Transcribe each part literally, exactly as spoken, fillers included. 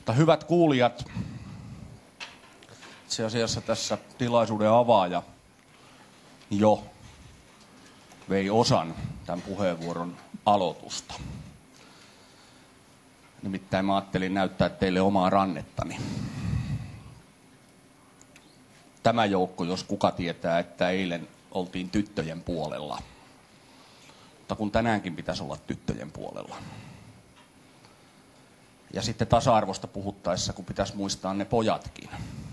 Mutta hyvät kuulijat, itse asiassa tässä tilaisuuden avaaja jo vei osan tämän puheenvuoron aloitusta. Nimittäin mä ajattelin näyttää teille omaa rannettani. Tämä joukko, jos kuka tietää, että eilen oltiin tyttöjen puolella. Mutta kun tänäänkin pitäisi olla tyttöjen puolella. Ja sitten tasa-arvosta puhuttaessa, kun pitäisi muistaa ne pojatkin.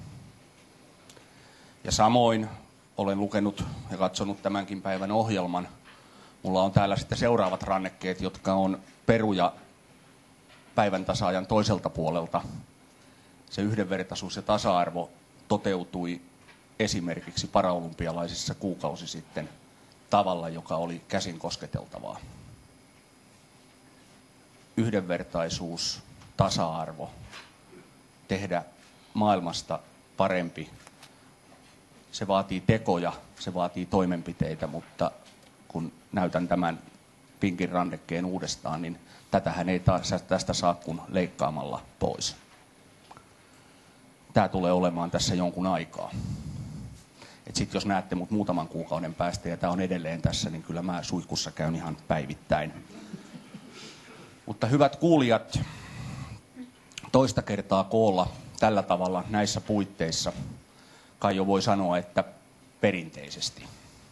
Ja samoin olen lukenut ja katsonut tämänkin päivän ohjelman. Mulla on täällä sitten seuraavat rannekkeet, jotka on peruja päivän tasaajan toiselta puolelta. Se yhdenvertaisuus ja tasa-arvo toteutui esimerkiksi paraolympialaisissa kuukausi sitten tavalla, joka oli käsin kosketeltavaa. Yhdenvertaisuus, tasa-arvo, tehdä maailmasta parempi. Se vaatii tekoja, se vaatii toimenpiteitä, mutta kun näytän tämän pinkin rannekkeen uudestaan, niin tätähän ei taas tästä saa kuin leikkaamalla pois. Tämä tulee olemaan tässä jonkun aikaa. Sitten jos näette mut muutaman kuukauden päästä ja tämä on edelleen tässä, niin kyllä mä suihkussa käyn ihan päivittäin. Mutta hyvät kuulijat, toista kertaa koolla tällä tavalla näissä puitteissa, kai jo voi sanoa, että perinteisesti.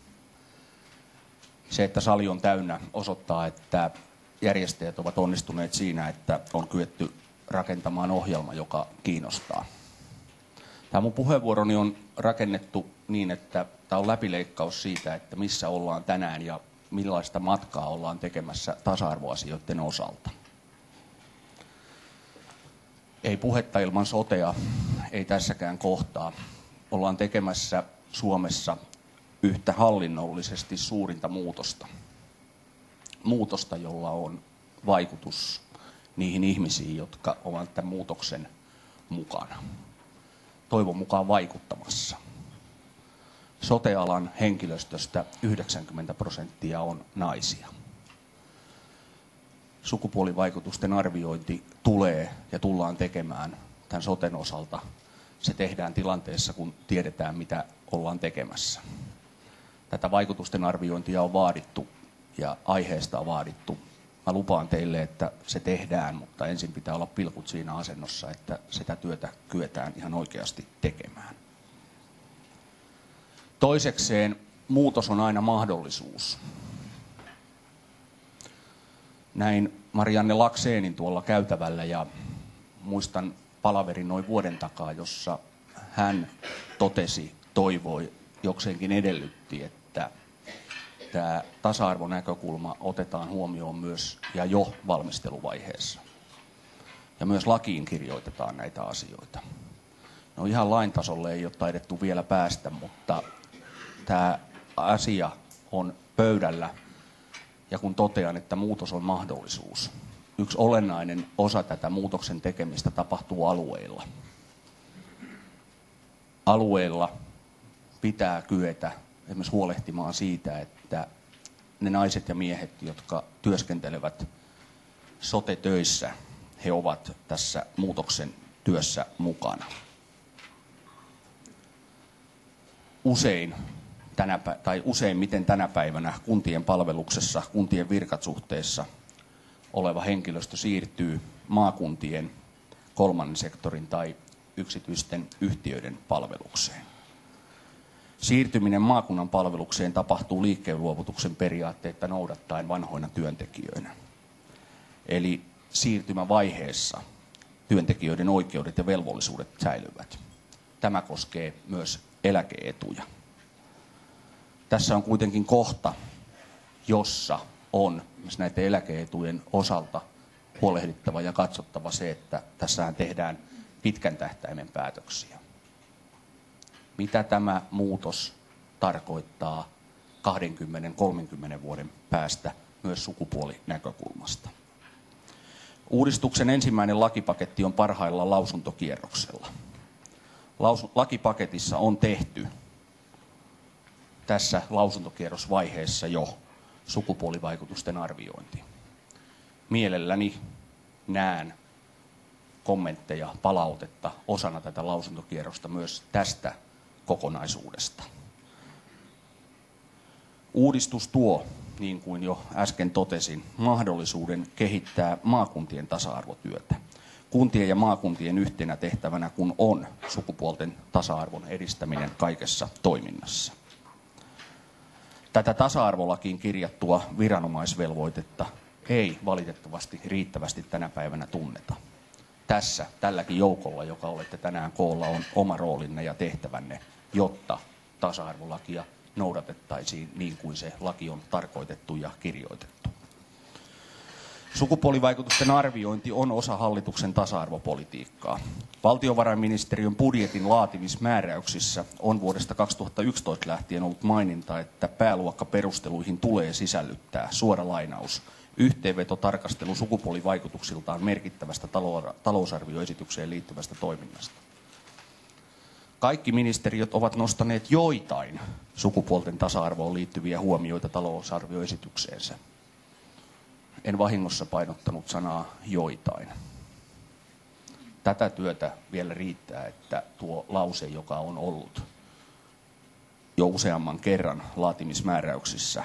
Se, että sali on täynnä, osoittaa, että järjestäjät ovat onnistuneet siinä, että on kyetty rakentamaan ohjelma, joka kiinnostaa. Tämä mun puheenvuoroni on rakennettu niin, että tämä on läpileikkaus siitä, että missä ollaan tänään ja millaista matkaa ollaan tekemässä tasa-arvoasioiden osalta. Ei puhetta ilman sotea, ei tässäkään kohtaa. Ollaan tekemässä Suomessa yhtä hallinnollisesti suurinta muutosta. Muutosta, jolla on vaikutus niihin ihmisiin, jotka ovat tämän muutoksen mukana. Toivon mukaan vaikuttamassa. Sote-alan henkilöstöstä yhdeksänkymmentä prosenttia on naisia. Sukupuolivaikutusten arviointi tulee ja tullaan tekemään tämän soten osalta. Se tehdään tilanteessa, kun tiedetään, mitä ollaan tekemässä. Tätä vaikutusten arviointia on vaadittu ja aiheesta on vaadittu. Mä lupaan teille, että se tehdään, mutta ensin pitää olla pilkut siinä asennossa, että sitä työtä kyetään ihan oikeasti tekemään. Toisekseen muutos on aina mahdollisuus. Näin Marianne Lakseenin tuolla käytävällä ja muistan palaverin noin vuoden takaa, jossa hän totesi, toivoi, jokseenkin edellytti, että tämä tasa-arvonäkökulma otetaan huomioon myös ja jo valmisteluvaiheessa. Ja myös lakiin kirjoitetaan näitä asioita. No ihan lain tasolle ei ole taidettu vielä päästä, mutta tämä asia on pöydällä. Ja kun totean, että muutos on mahdollisuus, yksi olennainen osa tätä muutoksen tekemistä tapahtuu alueilla. Alueilla pitää kyetä esimerkiksi huolehtimaan siitä, että ne naiset ja miehet, jotka työskentelevät sote-töissä, he ovat tässä muutoksen työssä mukana. Usein, tänä, tai useimmiten tänä päivänä kuntien palveluksessa, kuntien virkasuhteessa oleva henkilöstö siirtyy maakuntien, kolmannen sektorin tai yksityisten yhtiöiden palvelukseen. Siirtyminen maakunnan palvelukseen tapahtuu liikkeenluovutuksen periaatteita noudattaen vanhoina työntekijöinä. Eli siirtymävaiheessa työntekijöiden oikeudet ja velvollisuudet säilyvät. Tämä koskee myös eläke-etuja. Tässä on kuitenkin kohta, jossa on myös näiden eläke-etujen osalta huolehdittava ja katsottava se, että tässähän tehdään pitkän tähtäimen päätöksiä. Mitä tämä muutos tarkoittaa kaksikymmentä kolmekymmentä vuoden päästä myös sukupuolinäkökulmasta? Uudistuksen ensimmäinen lakipaketti on parhaillaan lausuntokierroksella. Lakipaketissa on tehty tässä lausuntokierrosvaiheessa jo sukupuolivaikutusten arviointi. Mielelläni näen kommentteja, palautetta osana tätä lausuntokierrosta myös tästä kokonaisuudesta. Uudistus tuo, niin kuin jo äsken totesin, mahdollisuuden kehittää maakuntien tasa-arvotyötä. Kuntien ja maakuntien yhtenä tehtävänä kun on sukupuolten tasa-arvon edistäminen kaikessa toiminnassa. Tätä tasa-arvolakiin kirjattua viranomaisvelvoitetta ei valitettavasti riittävästi tänä päivänä tunneta. Tässä, tälläkin joukolla, joka olette tänään koolla, on oma roolinne ja tehtävänne, jotta tasa-arvolakia noudatettaisiin niin kuin se laki on tarkoitettu ja kirjoitettu. Sukupuolivaikutusten arviointi on osa hallituksen tasa-arvopolitiikkaa. Valtiovarainministeriön budjetin laatimismääräyksissä on vuodesta kaksituhattayksitoista lähtien ollut maininta, että pääluokkaperusteluihin tulee sisällyttää, suora lainaus, yhteenveto tarkastelu sukupuolivaikutuksiltaan merkittävästä talousarvioesitykseen liittyvästä toiminnasta. Kaikki ministeriöt ovat nostaneet joitain sukupuolten tasa-arvoon liittyviä huomioita talousarvioesitykseensä. En vahingossa painottanut sanaa joitain. Tätä työtä vielä riittää, että tuo lause, joka on ollut jo useamman kerran laatimismääräyksissä,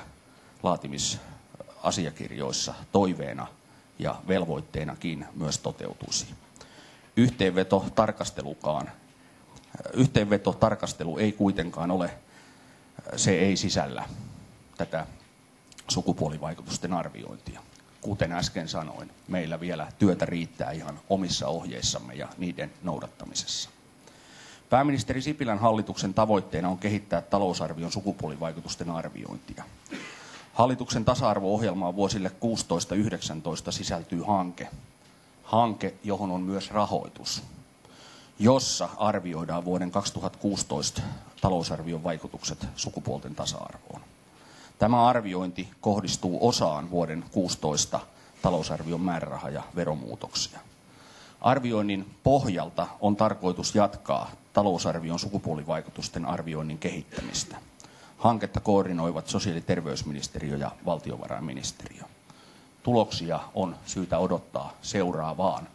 laatimisasiakirjoissa toiveena ja velvoitteenakin myös toteutuisi. Yhteenveto tarkastelukaan. Yhteenveto tarkastelu ei kuitenkaan ole, se ei sisällä tätä sukupuolivaikutusten arviointia. Kuten äsken sanoin, meillä vielä työtä riittää ihan omissa ohjeissamme ja niiden noudattamisessa. Pääministeri Sipilän hallituksen tavoitteena on kehittää talousarvion sukupuolivaikutusten arviointia. Hallituksen tasa-arvo-ohjelmaan vuosille kuusitoista yhdeksäntoista sisältyy hanke, hanke, johon on myös rahoitus, jossa arvioidaan vuoden kaksituhattakuusitoista talousarvion vaikutukset sukupuolten tasa-arvoon. Tämä arviointi kohdistuu osaan vuoden kuusitoista talousarvion määräraha- ja veromuutoksia. Arvioinnin pohjalta on tarkoitus jatkaa talousarvion sukupuolivaikutusten arvioinnin kehittämistä. Hanketta koordinoivat sosiaali- ja terveysministeriö ja valtiovarainministeriö. Tuloksia on syytä odottaa seuraavaan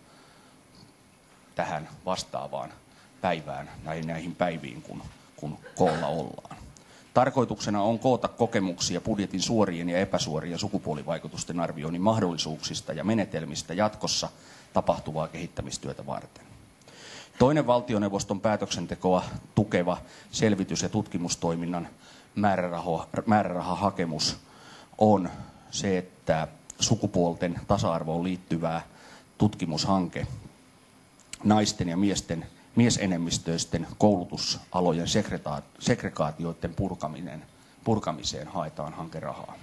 tähän vastaavaan päivään, näihin, näihin päiviin, kun, kun koolla ollaan. Tarkoituksena on koota kokemuksia budjetin suorien ja epäsuorien sukupuolivaikutusten arvioinnin mahdollisuuksista ja menetelmistä jatkossa tapahtuvaa kehittämistyötä varten. Toinen valtioneuvoston päätöksentekoa tukeva selvitys- ja tutkimustoiminnan määräraha, määrärahahakemus on se, että sukupuolten tasa-arvoon liittyvää tutkimushanke naisten ja miesten miesenemmistöisten koulutusalojen segregaatioiden purkaminen, purkamiseen haetaan hankerahaa.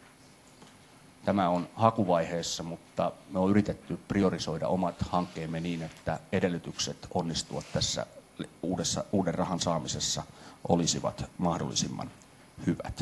Tämä on hakuvaiheessa, mutta me on yritetty priorisoida omat hankkeemme niin, että edellytykset onnistua tässä uudessa, uuden rahan saamisessa olisivat mahdollisimman hyvät.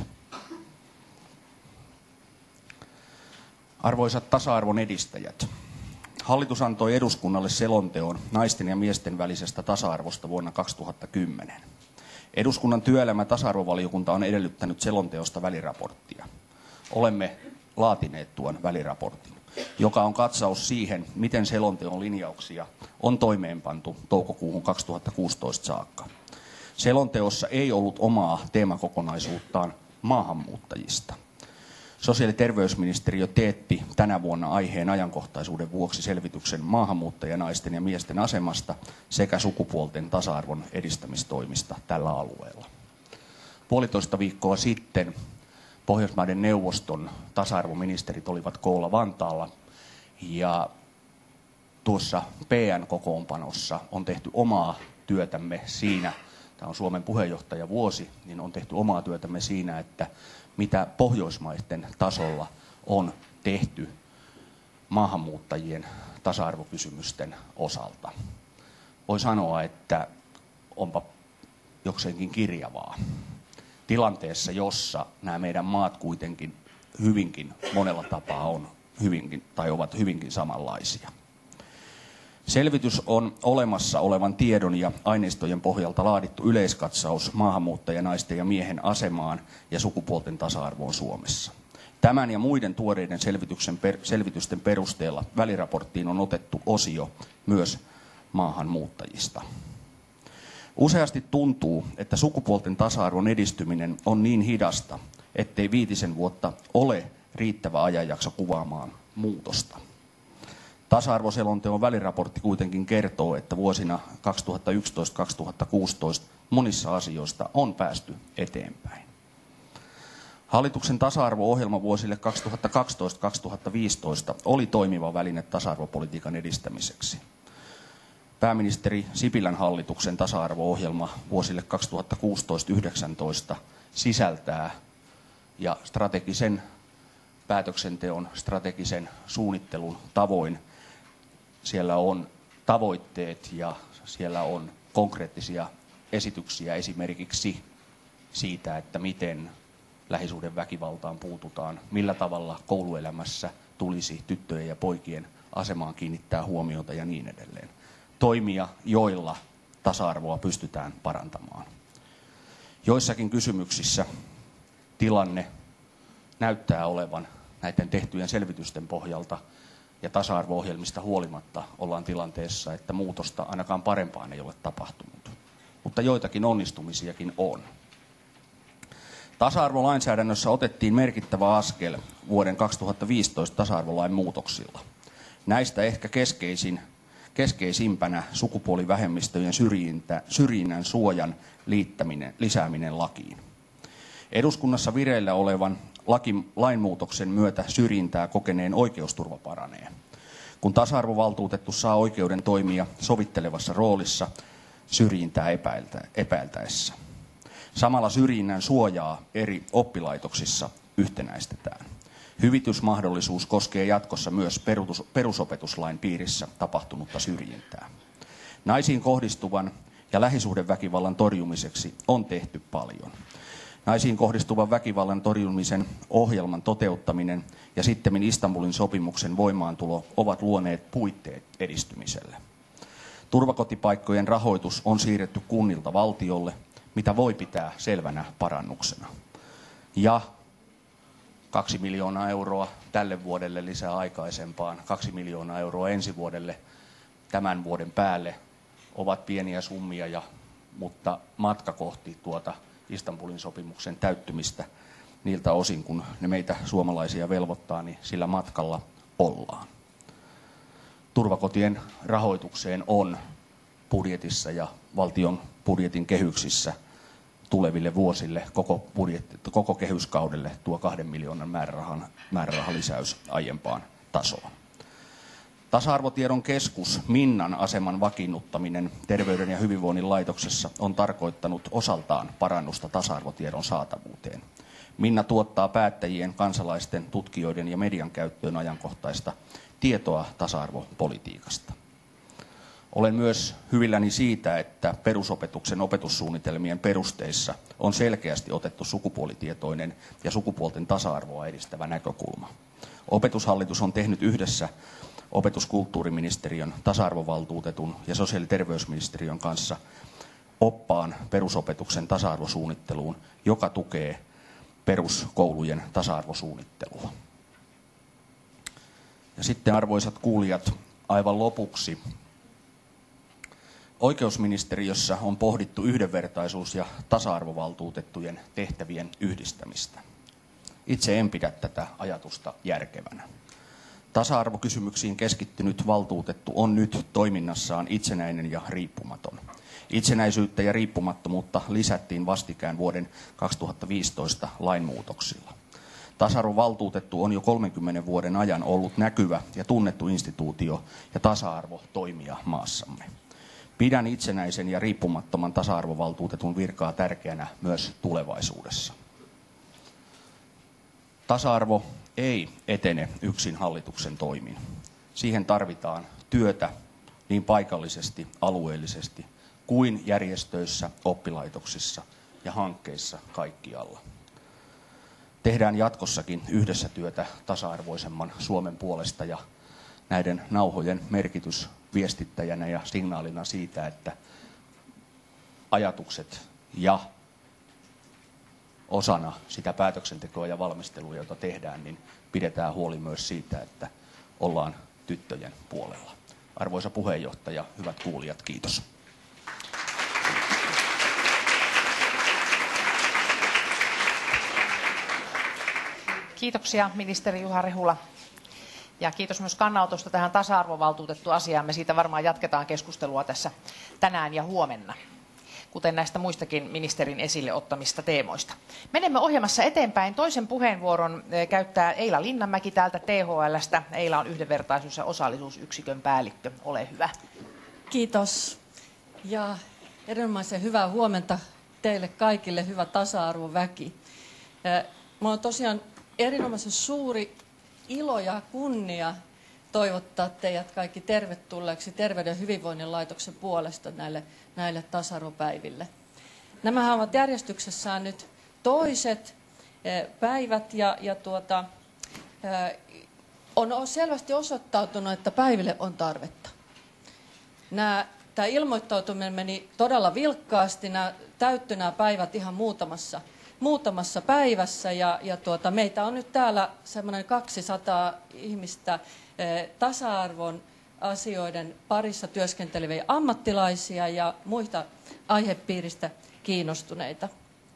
Arvoisat tasa-arvon edistäjät, hallitus antoi eduskunnalle selonteon naisten ja miesten välisestä tasa-arvosta vuonna kaksituhattakymmenen. Eduskunnan työelämä- ja tasa-arvovaliokunta on edellyttänyt selonteosta väliraporttia. Olemme laatineet tuon väliraportin, joka on katsaus siihen, miten selonteon linjauksia on toimeenpantu toukokuuhun kaksituhattakuusitoista saakka. Selonteossa ei ollut omaa teemakokonaisuuttaan maahanmuuttajista. Sosiaali- ja terveysministeriö teetti tänä vuonna aiheen ajankohtaisuuden vuoksi selvityksen maahanmuuttajanaisten ja miesten asemasta sekä sukupuolten tasa-arvon edistämistoimista tällä alueella. Puolitoista viikkoa sitten Pohjoismaiden neuvoston tasa-arvoministerit olivat koolla Vantaalla ja tuossa P N-kokoonpanossa on tehty omaa työtämme siinä, tämä on Suomen puheenjohtajavuosi, niin on tehty omaa työtämme siinä, että mitä Pohjoismaiden tasolla on tehty maahanmuuttajien tasa-arvokysymysten osalta. Voi sanoa, että onpa jokseenkin kirjavaa tilanteessa, jossa nämä meidän maat kuitenkin hyvinkin monella tapaa on hyvinkin, tai ovat hyvinkin samanlaisia. Selvitys on olemassa olevan tiedon ja aineistojen pohjalta laadittu yleiskatsaus maahanmuuttajanaisten ja miehen asemaan ja sukupuolten tasa-arvoon Suomessa. Tämän ja muiden tuoreiden selvityksen, selvitysten perusteella väliraporttiin on otettu osio myös maahanmuuttajista. Useasti tuntuu, että sukupuolten tasa-arvon edistyminen on niin hidasta, ettei viitisen vuotta ole riittävä ajanjakso kuvaamaan muutosta. Tasa-arvoselonteon väliraportti kuitenkin kertoo, että vuosina kaksituhattayksitoista kaksituhattakuusitoista monissa asioista on päästy eteenpäin. Hallituksen tasa-arvo-ohjelma vuosille kaksituhattakaksitoista kaksituhattaviisitoista oli toimiva väline tasa-arvopolitiikan edistämiseksi. Pääministeri Sipilän hallituksen tasa-arvo-ohjelma vuosille kaksituhattakuusitoista yhdeksäntoista sisältää ja strategisen päätöksenteon, strategisen suunnittelun tavoin siellä on tavoitteet ja siellä on konkreettisia esityksiä esimerkiksi siitä, että miten lähisuhdeväkivaltaan puututaan, millä tavalla kouluelämässä tulisi tyttöjen ja poikien asemaan kiinnittää huomiota ja niin edelleen. Toimia, joilla tasa-arvoa pystytään parantamaan. Joissakin kysymyksissä tilanne näyttää olevan näiden tehtyjen selvitysten pohjalta ja tasa-arvo-ohjelmista huolimatta ollaan tilanteessa, että muutosta ainakaan parempaan ei ole tapahtunut. Mutta joitakin onnistumisiakin on. Tasa-arvolainsäädännössä otettiin merkittävä askel vuoden kaksituhattaviisitoista tasa-arvolain muutoksilla. Näistä ehkä keskeisin, keskeisimpänä sukupuolivähemmistöjen syrjintä, syrjinnän suojan liittäminen, lisääminen lakiin. Eduskunnassa vireillä olevan laki, lainmuutoksen myötä syrjintää kokeneen oikeusturva paranee. Kun tasa-arvovaltuutettu saa oikeuden toimia sovittelevassa roolissa syrjintää epäiltä, epäiltäessä. Samalla syrjinnän suojaa eri oppilaitoksissa yhtenäistetään. Hyvitysmahdollisuus koskee jatkossa myös perusopetuslain piirissä tapahtunutta syrjintää. Naisiin kohdistuvan ja lähisuhdeväkivallan torjumiseksi on tehty paljon. Naisiin kohdistuvan väkivallan torjumisen ohjelman toteuttaminen ja sittemmin Istanbulin sopimuksen voimaantulo ovat luoneet puitteet edistymiselle. Turvakotipaikkojen rahoitus on siirretty kunnilta valtiolle, mitä voi pitää selvänä parannuksena. Ja kaksi miljoonaa euroa tälle vuodelle lisää aikaisempaan, kaksi miljoonaa euroa ensi vuodelle tämän vuoden päälle ovat pieniä summia, ja, mutta matka kohti tuota Istanbulin sopimuksen täyttymistä niiltä osin, kun ne meitä suomalaisia velvoittaa, niin sillä matkalla ollaan. Turvakotien rahoitukseen on budjetissa ja valtion budjetin kehyksissä tuleville vuosille koko, budjetti, koko kehyskaudelle tuo kahden miljoonan määrärahan, määrärahalisäys aiempaan tasoon. Tasa-arvotiedon keskus Minnan aseman vakiinnuttaminen Terveyden ja hyvinvoinnin laitoksessa on tarkoittanut osaltaan parannusta tasa-arvotiedon saatavuuteen. Minna tuottaa päättäjien, kansalaisten, tutkijoiden ja median käyttöön ajankohtaista tietoa tasa-arvopolitiikasta. Olen myös hyvilläni siitä, että perusopetuksen opetussuunnitelmien perusteissa on selkeästi otettu sukupuolitietoinen ja sukupuolten tasa-arvoa edistävä näkökulma. Opetushallitus on tehnyt yhdessä opetuskulttuuriministeriön, tasa-arvovaltuutetun ja sosiaali- ja terveysministeriön kanssa oppaan perusopetuksen tasa-arvosuunnitteluun, joka tukee peruskoulujen tasa-arvosuunnittelua. Ja sitten, arvoisat kuulijat, aivan lopuksi. Oikeusministeriössä on pohdittu yhdenvertaisuus- ja tasa-arvovaltuutettujen tehtävien yhdistämistä. Itse en pidä tätä ajatusta järkevänä. Tasa-arvokysymyksiin keskittynyt valtuutettu on nyt toiminnassaan itsenäinen ja riippumaton. Itsenäisyyttä ja riippumattomuutta lisättiin vastikään vuoden kaksituhattaviisitoista lainmuutoksilla. Tasa-arvovaltuutettu on jo kolmenkymmenen vuoden ajan ollut näkyvä ja tunnettu instituutio ja tasa-arvotoimija maassamme. Pidän itsenäisen ja riippumattoman tasa-arvovaltuutetun virkaa tärkeänä myös tulevaisuudessa. Tasa-arvo ei etene yksin hallituksen toimin. Siihen tarvitaan työtä niin paikallisesti, alueellisesti kuin järjestöissä, oppilaitoksissa ja hankkeissa kaikkialla. Tehdään jatkossakin yhdessä työtä tasa-arvoisemman Suomen puolesta, ja näiden nauhojen merkitys viestittäjänä ja signaalina siitä, että ajatukset ja osana sitä päätöksentekoa ja valmistelua, jota tehdään, niin pidetään huoli myös siitä, että ollaan tyttöjen puolella. Arvoisa puheenjohtaja, hyvät kuulijat, kiitos. Kiitoksia ministeri Juha Rehula. Ja kiitos myös kannanotosta tähän tasa-arvovaltuutettu asiaan. Me siitä varmaan jatketaan keskustelua tässä tänään ja huomenna, kuten näistä muistakin ministerin esille ottamista teemoista. Menemme ohjelmassa eteenpäin. Toisen puheenvuoron käyttää Eila Linnanmäki täältä T H L:stä. Eila on yhdenvertaisuus- ja osallisuusyksikön päällikkö. Ole hyvä. Kiitos. Ja erinomaisen hyvää huomenta teille kaikille, hyvä tasa-arvoväki. Minulla on tosiaan erinomaisen suuri ilo ja kunnia toivottaa teidät kaikki tervetulleeksi Terveyden ja hyvinvoinnin laitoksen puolesta näille, näille tasa-arvopäiville. Nämähän ovat järjestyksessään nyt toiset päivät ja, ja tuota, on selvästi osoittautunut, että päiville on tarvetta. Nämä, tämä ilmoittautuminen meni todella vilkkaasti, nämä täyttyi nämä päivät ihan muutamassa muutamassa päivässä ja, ja tuota, meitä on nyt täällä semmoinen kaksisataa ihmistä eh, tasa-arvon asioiden parissa työskenteleviä ammattilaisia ja muista aihepiiristä kiinnostuneita.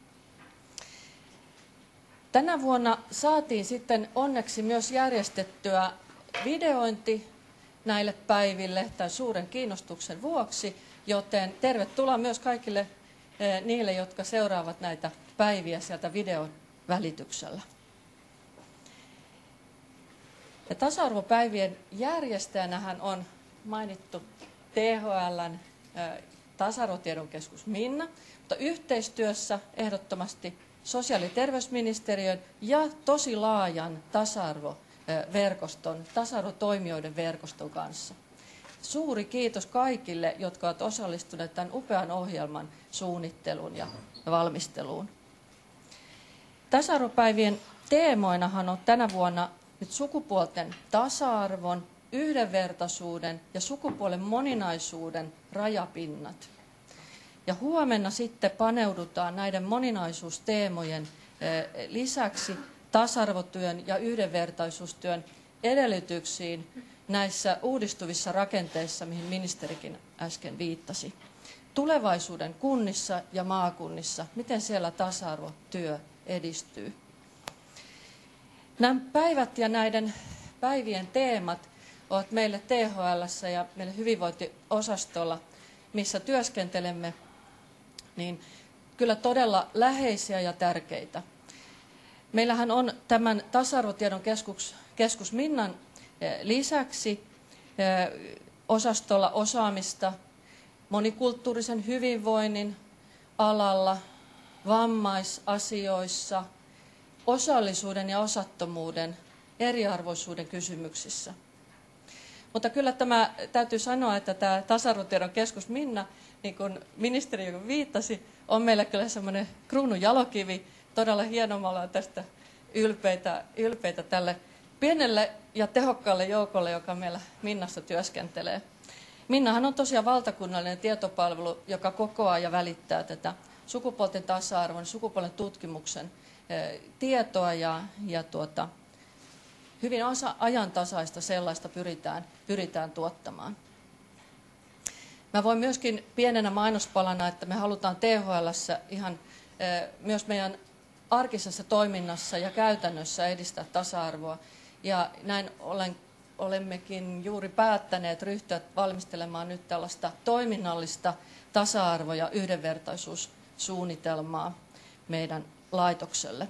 Tänä vuonna saatiin sitten onneksi myös järjestettyä videointi näille päiville tämän suuren kiinnostuksen vuoksi, joten tervetuloa myös kaikille eh, niille, jotka seuraavat näitä päiviä sieltä videon välityksellä. Ja tasa-arvopäivien järjestäjänähän on mainittu T H L:n tasa-arvotiedon keskus Minna, mutta yhteistyössä ehdottomasti sosiaali- ja terveysministeriön ja tosi laajan tasa-arvoverkoston, tasa-arvotoimijoiden verkoston kanssa. Suuri kiitos kaikille, jotka ovat osallistuneet tämän upean ohjelman suunnitteluun ja valmisteluun. Tasa-arvopäivien teemoinahan on tänä vuonna nyt sukupuolten tasa-arvon, yhdenvertaisuuden ja sukupuolen moninaisuuden rajapinnat. Ja huomenna sitten paneudutaan näiden moninaisuusteemojen lisäksi tasa-arvotyön ja yhdenvertaisuustyön edellytyksiin näissä uudistuvissa rakenteissa, mihin ministerikin äsken viittasi. Tulevaisuuden kunnissa ja maakunnissa, miten siellä tasa-arvotyö edistyy. Nämä päivät ja näiden päivien teemat ovat meille T H L:ssä ja meille hyvinvointiosastolla, missä työskentelemme, niin kyllä todella läheisiä ja tärkeitä. Meillähän on tämän tasa-arvotiedon keskus, keskus Minnan lisäksi osastolla osaamista monikulttuurisen hyvinvoinnin alalla, vammaisasioissa, osallisuuden ja osattomuuden, eriarvoisuuden kysymyksissä. Mutta kyllä tämä täytyy sanoa, että tämä tasa-arvotiedon keskus Minna, niin kuin ministeri viittasi, on meillä kyllä semmoinen kruunun jalokivi. Todella hienoa, me ollaan tästä ylpeitä, ylpeitä tälle pienelle ja tehokkaalle joukolle, joka meillä Minnassa työskentelee. Minnahan on tosiaan valtakunnallinen tietopalvelu, joka kokoaa ja välittää tätä sukupuolten tasa-arvon, sukupuolen tutkimuksen eh, tietoa ja, ja tuota, hyvin osa, ajantasaista sellaista pyritään, pyritään tuottamaan. Mä voin myöskin pienenä mainospalana, että me halutaan T H L:ssä ihan eh, myös meidän arkisessa toiminnassa ja käytännössä edistää tasa-arvoa. Ja näin olen, olemmekin juuri päättäneet ryhtyä valmistelemaan nyt tällaista toiminnallista tasa-arvo- ja yhdenvertaisuussuunnitelmaa meidän laitokselle.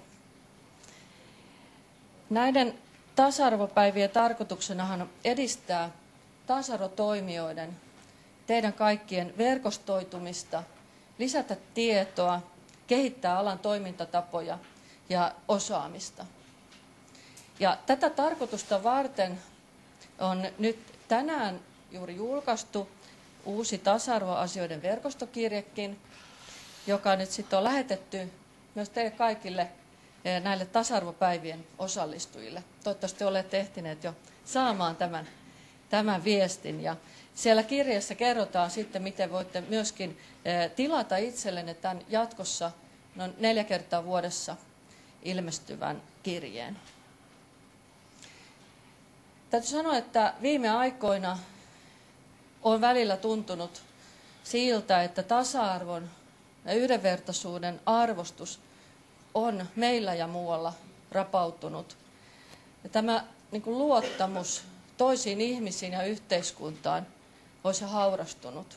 Näiden tasa-arvopäivien tarkoituksenahan on edistää tasa-arvotoimijoiden, teidän kaikkien verkostoitumista, lisätä tietoa, kehittää alan toimintatapoja ja osaamista. Ja tätä tarkoitusta varten on nyt tänään juuri julkaistu uusi tasa-arvoasioiden verkostokirjekin, joka nyt sitten on lähetetty myös teille kaikille näille tasa-arvopäivien osallistujille. Toivottavasti olette ehtineet jo saamaan tämän, tämän viestin. Ja siellä kirjeessä kerrotaan sitten, miten voitte myöskin tilata itsellenne tämän jatkossa noin neljä kertaa vuodessa ilmestyvän kirjeen. Täytyy sanoa, että viime aikoina on välillä tuntunut siltä, että tasa-arvon ja yhdenvertaisuuden arvostus on meillä ja muualla rapautunut. Ja tämä niin kuin luottamus toisiin ihmisiin ja yhteiskuntaan olisi haurastunut.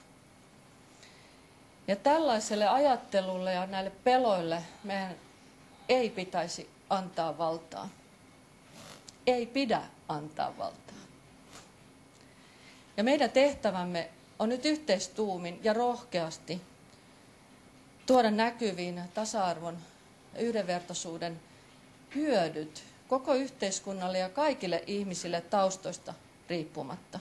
Ja tällaiselle ajattelulle ja näille peloille meidän ei pitäisi antaa valtaa. Ei pidä antaa valtaa. Ja meidän tehtävämme on nyt yhteistuumin ja rohkeasti tuoda näkyviin tasa-arvon ja yhdenvertaisuuden hyödyt koko yhteiskunnalle ja kaikille ihmisille taustoista riippumatta.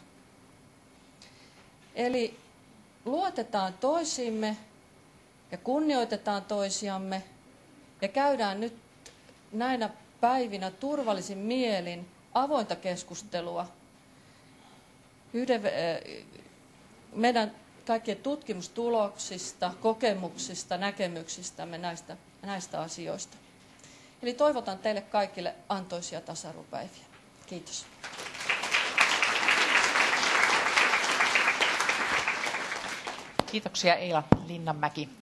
Eli luotetaan toisiimme ja kunnioitetaan toisiamme ja käydään nyt näinä päivinä turvallisin mielin avointa keskustelua yhden, meidän kaikkien tutkimustuloksista, kokemuksista, näkemyksistämme näistä, näistä asioista. Eli toivotan teille kaikille antoisia tasa-arvopäiviä. Kiitos. Kiitoksia Eila Linnanmäki.